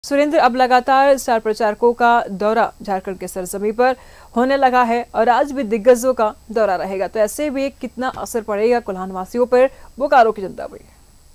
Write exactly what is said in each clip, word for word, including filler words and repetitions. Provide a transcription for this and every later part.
सुरेंद्र, अब लगातार स्टार प्रचारकों का दौरा झारखंड के सरजमीं पर होने लगा है और आज भी दिग्गजों का दौरा रहेगा, तो ऐसे भी कितना असर पड़ेगा कोल्हान वासियों पर, बोकारो की जनता पर।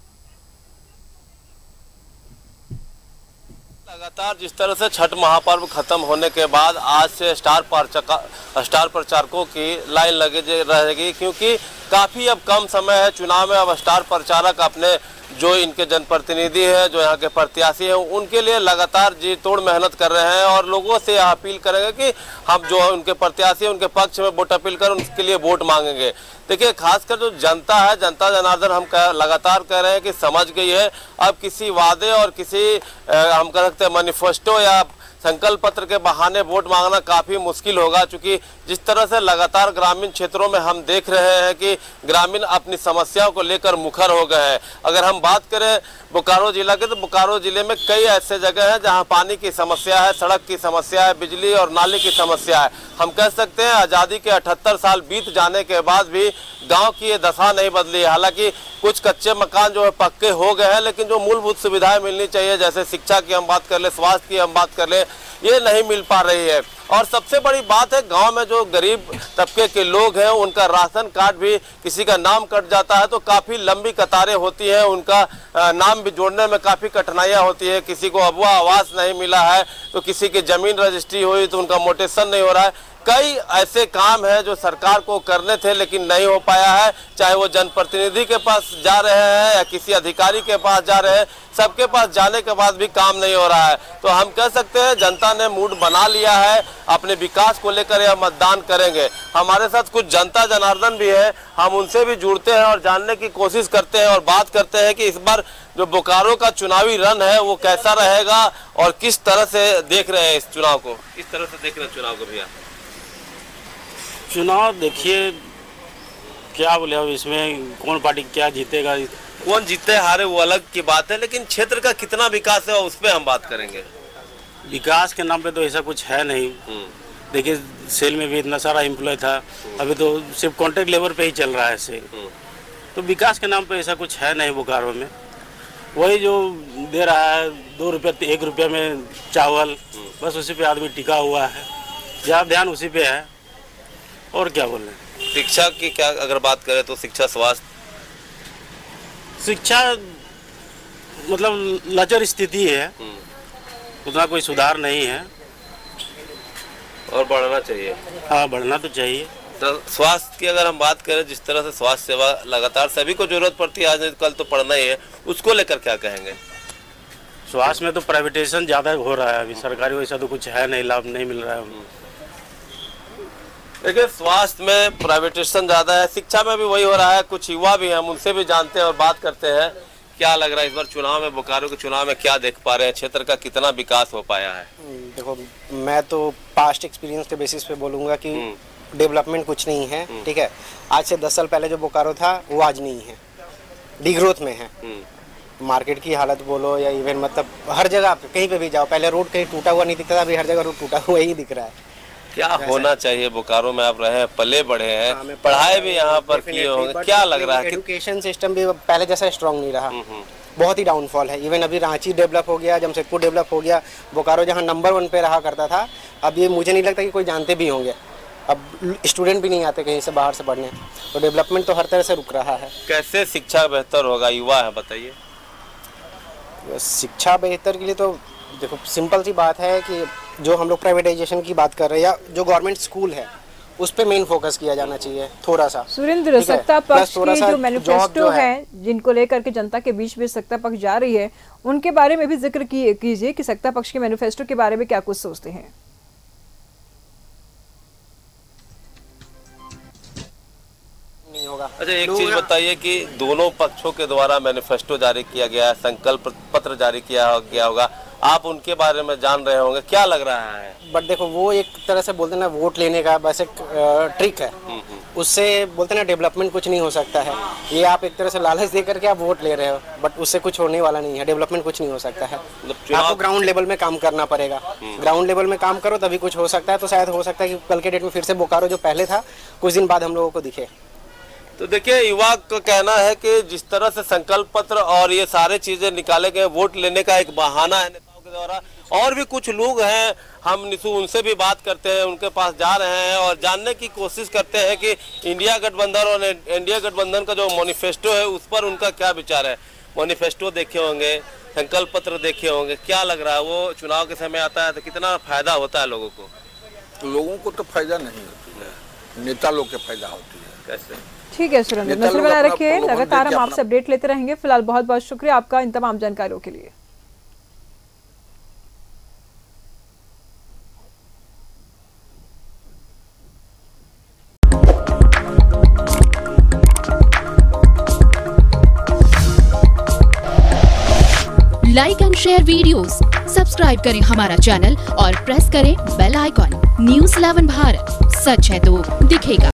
लगातार जिस तरह से छठ महापर्व खत्म होने के बाद आज से स्टार प्रचारक स्टार प्रचारकों की लाइन लगे रहेगी, क्योंकि काफ़ी अब कम समय है चुनाव में। अब स्टार प्रचारक अपने जो इनके जनप्रतिनिधि हैं, जो यहाँ के प्रत्याशी हैं, उनके लिए लगातार जी तोड़ मेहनत कर रहे हैं और लोगों से अपील करेंगे कि हम जो उनके प्रत्याशी हैं उनके पक्ष में वोट अपील कर उनके लिए वोट मांगेंगे। देखिए, खासकर जो जनता है, जनता जनार्दन हम कह, लगातार कह रहे हैं कि समझ गई है अब किसी वादे और किसी हम कह सकते हैं मैनिफेस्टो या संकल्प पत्र के बहाने वोट मांगना काफ़ी मुश्किल होगा, क्योंकि जिस तरह से लगातार ग्रामीण क्षेत्रों में हम देख रहे हैं कि ग्रामीण अपनी समस्याओं को लेकर मुखर हो गए हैं। अगर हम बात करें बोकारो जिला के, तो बोकारो जिले में कई ऐसे जगह हैं जहां पानी की समस्या है, सड़क की समस्या है, बिजली और नाली की समस्या है। हम कह सकते हैं आज़ादी के अठहत्तर साल बीत जाने के बाद भी गाँव की ये दशा नहीं बदली है। हालांकि कुछ कच्चे मकान जो है पक्के हो गए हैं, लेकिन जो मूलभूत सुविधाएं मिलनी चाहिए, जैसे शिक्षा की हम बात कर ले, स्वास्थ्य की हम बात कर ले, ये नहीं मिल पा रही है। और सबसे बड़ी बात है, गांव में जो गरीब तबके के लोग हैं उनका राशन कार्ड भी किसी का नाम कट जाता है तो काफ़ी लंबी कतारें होती हैं, उनका नाम भी जोड़ने में काफ़ी कठिनाइयां होती है। किसी को अबुआ आवास नहीं मिला है तो किसी की ज़मीन रजिस्ट्री हुई तो उनका मोटेशन नहीं हो रहा है। कई ऐसे काम हैं जो सरकार को करने थे लेकिन नहीं हो पाया है, चाहे वो जनप्रतिनिधि के पास जा रहे हैं या किसी अधिकारी के पास जा रहे हैं, सबके पास जाने के बाद भी काम नहीं हो रहा है। तो हम कह सकते हैं जनता ने मूड बना लिया है, अपने विकास को लेकर यह मतदान करेंगे। हमारे साथ कुछ जनता जनार्दन भी है, हम उनसे भी जुड़ते हैं और जानने की कोशिश करते हैं और बात करते हैं कि इस बार जो बोकारो का चुनावी रन है वो कैसा रहेगा और किस तरह से देख रहे हैं इस चुनाव को, किस तरह से देख रहे हैं चुनाव को। भैया, चुनाव देखिए क्या बोले, अब इसमें कौन पार्टी क्या जीतेगा, कौन जीते हारे वो अलग की बात है, लेकिन क्षेत्र का कितना विकास है उस पर हम बात करेंगे। विकास के नाम पे तो ऐसा कुछ है नहीं। देखिए, सेल में भी इतना सारा एम्प्लॉय था, अभी तो सिर्फ कॉन्ट्रैक्ट लेबर पे ही चल रहा है सेल। तो विकास के नाम पे ऐसा कुछ है नहीं बोकारो में। वही जो दे रहा है दो रुपये एक रुपये में चावल, बस उसी पे आदमी टिका हुआ है, ज़्यादा ध्यान उसी पे है। और क्या बोल रहे हैं। शिक्षा की क्या अगर बात करें तो शिक्षा, स्वास्थ्य, शिक्षा मतलब लचर स्थिति है, उतना कोई सुधार नहीं है और बढ़ना चाहिए। हाँ, बढ़ना तो चाहिए। तो स्वास्थ्य की अगर हम बात करें, जिस तरह से स्वास्थ्य सेवा लगातार सभी को जरूरत पड़ती है, आज नहीं कल तो पढ़ना ही है, उसको लेकर क्या कहेंगे। स्वास्थ्य में तो प्राइवेटाइजेशन ज़्यादा हो रहा है, अभी सरकारी वैसा तो कुछ है नहीं, लाभ नहीं मिल रहा है। देखिए, स्वास्थ्य में प्राइवेटाइजेशन ज़्यादा है, शिक्षा में भी वही हो रहा है। कुछ युवा भी हैं, हम उनसे भी जानते हैं और बात करते हैं। क्या लग रहा है इस बार चुनाव में, बोकारो के चुनाव में क्या देख पा रहे हैं, क्षेत्र का कितना विकास हो पाया है। देखो, मैं तो पास्ट एक्सपीरियंस के बेसिस पे बोलूँगा कि डेवलपमेंट कुछ नहीं है। ठीक है, आज से दस साल पहले जो बोकारो था वो आज नहीं है, डिग्रोथ में है। मार्केट की हालत बोलो या इवन मतलब हर जगह आप कहीं पे भी जाओ, पहले रोड कहीं टूटा हुआ नहीं दिखता था, अभी हर जगह रोड टूटा हुआ ही दिख रहा है। क्या होना चाहिए बोकारो में, आप रहे हैं, पले बढ़े हैं, हाँ, पढ़ाई भी यहाँ पर किए होंगे, क्या लग रहा है एजुकेशन सिस्टम भी पहले जैसा स्ट्रांग नहीं रहा, बहुत ही डाउनफॉल है। इवन अभी रांची डेवलप हो गया, जमशेदपुर डेवलप हो गया, बोकारो जहाँ नंबर वन पे रहा करता था, अब ये मुझे नहीं लगता कि कोई जानते भी होंगे। अब स्टूडेंट भी नहीं आते कहीं से बाहर से पढ़ने, तो डेवलपमेंट तो हर तरह से रुक रहा है। कैसे शिक्षा बेहतर होगा, युवा है, बताइए। शिक्षा बेहतर के लिए तो देखो सिंपल सी बात है कि जो हम लोग प्राइवेटाइजेशन की बात कर रहे हैं या जो गवर्नमेंट स्कूल है उस पे मेन फोकस किया जाना चाहिए थोड़ा सा। सुरेंद्र, सत्ता पक्ष के जो मैनिफेस्टो है जिनको लेकर के जनता के बीच में सत्ता पक्ष जा रही है, उनके बारे में भी जिक्र कीजिए कि सत्ता पक्ष के मैनिफेस्टो के बारे में क्या कुछ सोचते हैं। नहीं होगा। अच्छा, एक चीज बताइए कि दोनों पक्षों के द्वारा मैनिफेस्टो जारी किया गया है, संकल्प पत्र जारी किया गया होगा, आप उनके बारे में जान रहे होंगे, क्या लग रहा है। बट देखो, वो एक तरह से बोलते ना वोट लेने का बस एक ट्रिक है, उससे बोलते ना डेवलपमेंट कुछ नहीं हो सकता है। ये आप एक तरह से लालच दे करके आप वोट ले रहे हो, बट उससे कुछ होने वाला नहीं है, डेवलपमेंट कुछ नहीं हो सकता है। आपको ग्राउंड लेवल में काम करना पड़ेगा, ग्राउंड लेवल में काम करो तभी कुछ हो सकता है। तो शायद हो सकता है कि कल के डेट में फिर से बोकारो जो पहले था कुछ दिन बाद हम लोगों को दिखे। तो देखिए, युवा का कहना है कि जिस तरह से संकल्प पत्र और ये सारे चीजें निकाले गए, वोट लेने का एक बहाना है। के द्वारा। और भी कुछ लोग हैं, हम निशु उनसे भी बात करते हैं, उनके पास जा रहे हैं और जानने की कोशिश करते हैं कि इंडिया गठबंधन और इंडिया गठबंधन का जो मैनिफेस्टो है उस पर उनका क्या विचार है। मैनिफेस्टो देखे होंगे, संकल्प पत्र देखे होंगे, क्या लग रहा है वो चुनाव के समय आता है तो कितना फायदा होता है लोगों को? तो लोगों को तो फायदा नहीं होती है, नेता लोग के फायदा होती है। कैसे? ठीक है सुरेंद्र, नजर बनाए रखिए, लगातार हम आपसे अपडेट लेते रहेंगे। फिलहाल बहुत बहुत शुक्रिया आपका इन तमाम जानकारियों के लिए। Like and share videos, subscribe करें हमारा चैनल और प्रेस करें bell icon. News eleven Bharat, सच है तो दिखेगा।